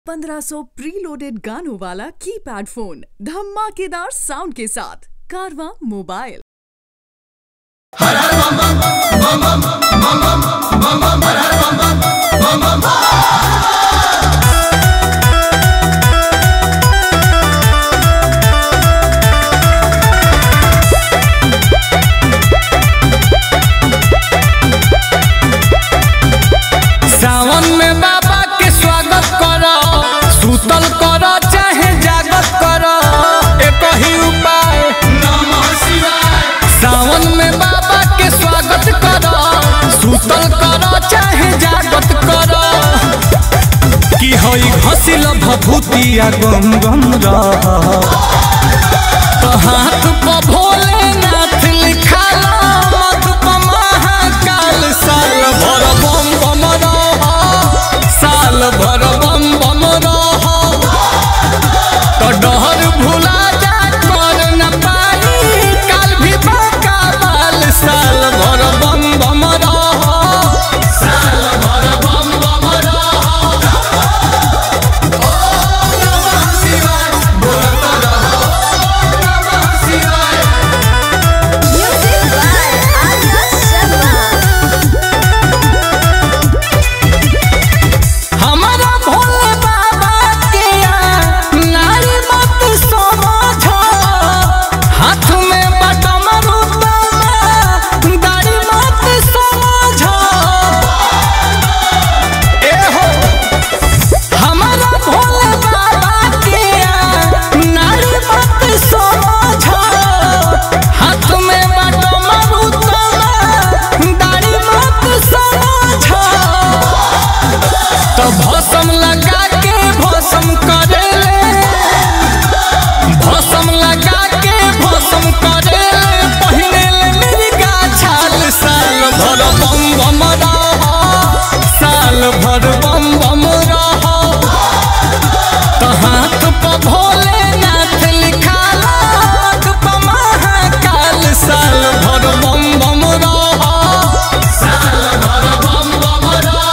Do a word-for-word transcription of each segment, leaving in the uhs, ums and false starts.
पंद्रह सौ प्रीलोडेड गानों वाला कीपैड फोन धमाकेदार साउंड के साथ कारवा मोबाइल। हर हर बम बम बम बम बम बम बम हर हर बम बम बम बम। सावन में बाबा के स्वागत करो, सुतल करो चाहे जागत करो, एक ही उपाय नमः शिवाय। सावन में बाबा के स्वागत करो, सुतल करो चाहे जागत करो, कि होई घसिल भभूतिया गम गम रह, तो हाथ पर भोलेनाथ लिखाला मधुप महाकाल साल भर बम बम साल भर बम बम रह, तो डहर भुला जा कर न पाई काल भी बाका बाल साल भर बम बम रह, साल भर बम बम रह। ओम नमः शिवाय बोलत रहो, ओम नमः शिवाय। Music by Arya Sharma। हमारा भोले बाबा के नारी मत समझो, हाथ में बटम रुतमा दाढ़ी मत समझो। ए हो हमारा भोले बाबा के नारी मत समझो, हाथ में बटम रुतमा दाढ़ी मत समझो, तो भस्म लगा के भस्म करेले, भस्म लगा के भस्म करेले, पहिने ले मिर्गा छाल साल भर बम बम रह, साल भर बम बम रह, तो हाथ पर भोलेनाथ लिखाला मधुप महाकाल साल भर बम बम रह, साल भर बम बम रह।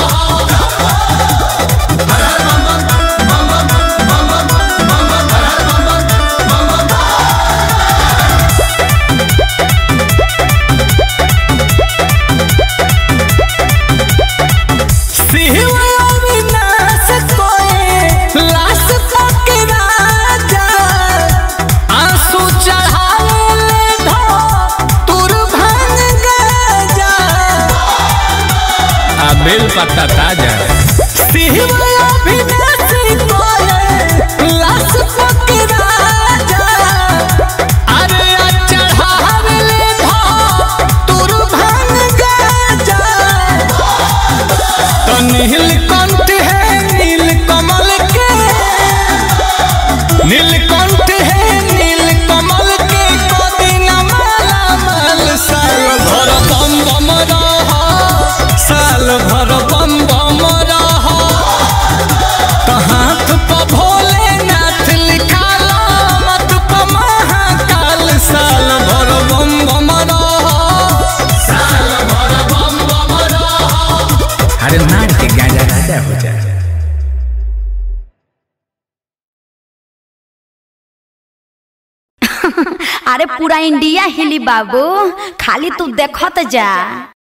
शिव अविनाश कोए लाश तक राजा, आंसू चढ़ावे ले धो तुर भांग गजा, आ बेल पत्ता ताजा। शिव अविनाश कोए लाश तक राजा, अरे आ चढ़ावे ले धो तुर भांग गजा, तो नीलकंठ है नीलकमल के, नीलकंठ है नीलकमल के, कोदिन माला माल साल भर बम बम रह, साल भर बम बम रह, तो हाथ पर भोलेनाथ लिखाला मधुप महाकाल साल भर बम बम रह, साल भर बम बम रह। अरे नाच के गाजा राजा हो जाए। अरे पूरा इंडिया हिली बाबू, खाली तू देखत जा।